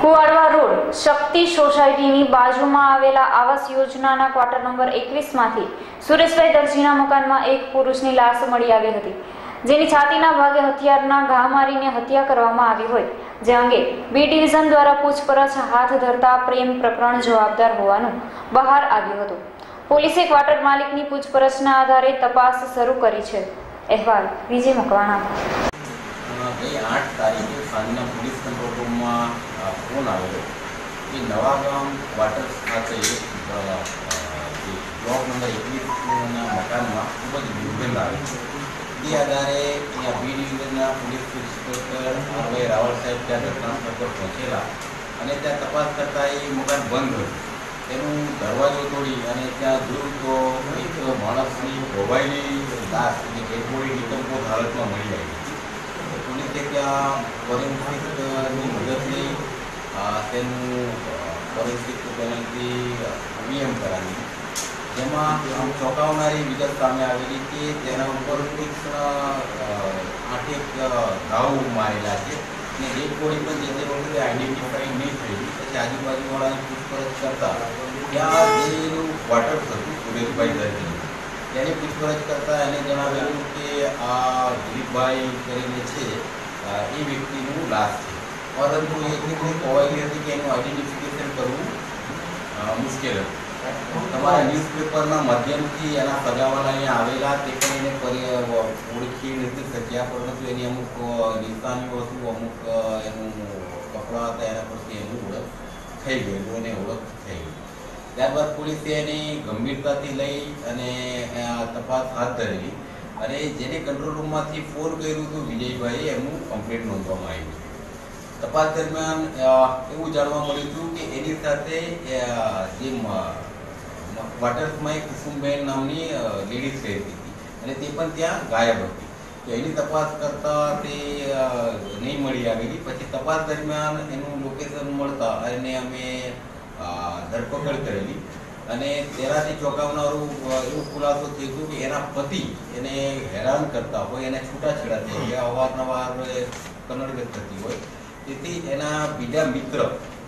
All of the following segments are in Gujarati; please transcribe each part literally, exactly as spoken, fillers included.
કુવાડવા રોડ શક્તિ સોસાયટીની બાજુમાં આવેલા આવાસ યોજનાના ક્વાર્ટર નંબર એકવીસ માંથી સુરેશભાઈ દરજીના મકાનમાં એક પુરુષની લાશ મળી આવી હતી, જેની છાતીના ભાગે હથિયારના ઘા મારીને હત્યા કરવામાં આવી હોય, જે અંગે બી ડિવિઝન દ્વારા પૂછપરછ હાથ ધરતા પ્રેમ પ્રકરણ જવાબદાર હોવાનું બહાર આવ્યું હતું. પોલીસે ક્વાર્ટર માલિકની પૂછપરછના આધારે તપાસ શરૂ કરી છે. અહેવાલ વિજય મકવાણા. ગઈ આઠ તારીખે સાંજના પોલીસ કંટ્રોલ રૂમમાં ફોન આવેલો કે નવાગામ ક્વાર્ટર્સ ખાતે બ્લોક નંબર એકવીસના મકાનમાં ખૂબ જ દુર્ગંધ આવે છે. તે આધારે અહીંયા બી ડિવિઝનના પોલીસ ઇન્સ્પેક્ટર આરવાઈ રાવળ સાહેબ ત્યાં ઘટનાસ્થળ પર પહોંચેલા અને ત્યાં તપાસ કરતાં એ મકાન બંધ હતું. તેનું દરવાજો તોડી અને ત્યાં જોયું તો એક માણસની ધોવાયેલી લાશ એટલે ડેડ બોડી ડિકમ્પોઝ હાલતમાં મળી આવી હતી. પોલીસે ત્યાં ફોરેન્સિકની મદદ લઈ તેનું ફોરેન્સિક પેનલથી વીએમ કરાવી, જેમાં આમ ચોંકાવનારી વિગત સામે આવેલી કે તેના ઉપર તીક્ષ્ણ આઠેક ઘાવ મારેલા છે અને ડેડ બોડી પણ જે તે વખતે આઈડેન્ટિફાઈ નહીં થયેલી. પછી આજુબાજુવાળાની પૂછપરછ કરતાં ત્યાં જે એનું ક્વાર્ટર્સ હતું સુરેશભાઈ દરજી, તેની પૂછપરછ કરતાં એને જણાવેલું કે આ દિલીપભાઈ કરીને છે એ વ્યક્તિનું લાશ છે, પરંતુ એટલી બધી કોવાયેલી હતી કે એનું આઈડેન્ટિફિકેશન કરવું મુશ્કેલ હતું. તમારા ન્યૂઝપેપરના માધ્યમથી એના સગાવાલા અહીંયા આવેલા તે પણ એને ઓળખી નથી શક્યા, પરંતુ એની અમુક નિશાનીઓ હતું, અમુક એનું કપડાં હતા, એના પરથી એનું ઓળખ થઈ ગયેલું અને ઓળખ થઈ ગઈ. ત્યારબાદ પોલીસે એની ગંભીરતાથી લઈ અને તપાસ હાથ ધરેલી અને જેને કંટ્રોલ રૂમમાંથી ફોન કર્યું હતું વિજયભાઈએ એમનું કમ્પ્લેન્ટ નોંધવામાં આવ્યું. તપાસ દરમિયાન એવું જાણવા મળ્યું હતું કે એની સાથે જે ક્વાર્ટર્સમાં એક કુસુમબેન નામની લેડીઝ રહેતી હતી અને તે પણ ત્યાં ગાયબ હતી. તો એની તપાસ કરતાં તે નહીં મળી આવેલી. પછી તપાસ દરમિયાન એનું લોકેશન મળતા અને અમે ધરપકડ કરેલી અને તેનાથી ચોંકાવનારું એવું ખુલાસો થયું હતું કે એના પતિ એને હેરાન કરતા હોય, એને છૂટાછેડા થઈ ગયા, અવારનવાર કનડગત થતી હોય, તેથી એના બીજા મિત્ર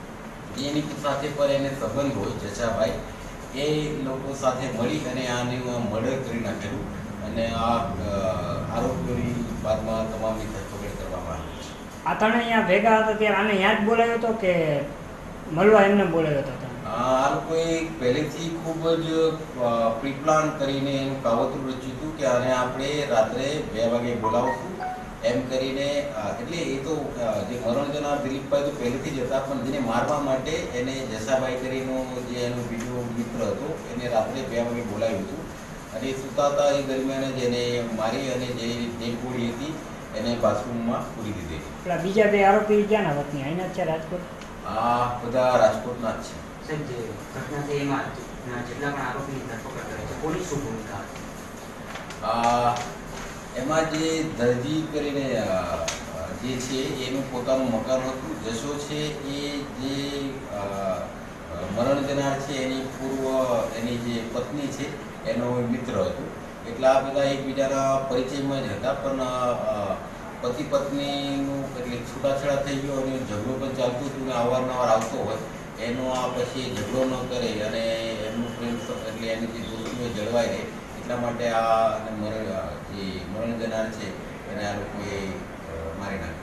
એની સાથે પર એને સંબંધ હોય જશાભાઈ, એ લોકો સાથે મળી અને આને મર્ડર કરી નાખેલું અને આ આરોપીઓની બાદમાં તમામની ધરપકડ કરવામાં આવી છે. આ ત્રણે અહીંયા ભેગા હતા ત્યારે આને યાદ બોલાવ્યો હતો કે મળવા એમને બોલાવ્યો હતો? આ લોકોએ પહેલેથી ખૂબ જ પ્રી-પ્લાન કરીને એનું કાવતરું રચ્યું હતું કે આને આપણે રાત્રે બે વાગે બોલાવશું એમ કરીને. એટલે એ તો જે મરણ જનાર દિલીપભાઈ તો પહેલેથી જ હતા, પણ જેને મારવા માટે એને જશાભાઈ કરીને જે એનો બીજો મિત્ર હતો એને રાત્રે બે વાગે બોલાવ્યું હતું અને સૂતા હતા એ દરમિયાન જ એને મારી અને જે ડેડ બોડી હતી એને બાથરૂમમાં પૂરી દીધી. પેલા બીજા બે આરોપી ક્યાંના વતની? અહીંના છે રાજકોટ? આ બધા રાજકોટના જ છે. સાહેબ, જે ઘટના છે એમાં જેટલા પણ આરોપીની ધરપકડ કરે છે, કોની શું ભૂમિકા હતી? એમાં જે દરજી કરીને જે છે એનું પોતાનું મકાન હતું. જશો છે એ જે મરણ જનાર છે એની પૂર્વ એની જે પત્ની છે એનો મિત્ર હતો. એટલે આ બધા એકબીજાના પરિચયમાં જ હતા, પણ પતિ પત્નીનું એટલે છૂટાછેડા થઈ ગયો અને ઝઘડો પણ ચાલતું હતું ને અવારનવાર આવતો હોય, એનો આ પછી ઝઘડો ન કરે અને એમનું પ્રેમ એટલે એની જે દોસ્તીઓ જળવાઈ રહે એટલા માટે આ મરણ જે મરણ જનાર છે એને આ લોકોએ મારી નાખ્યા.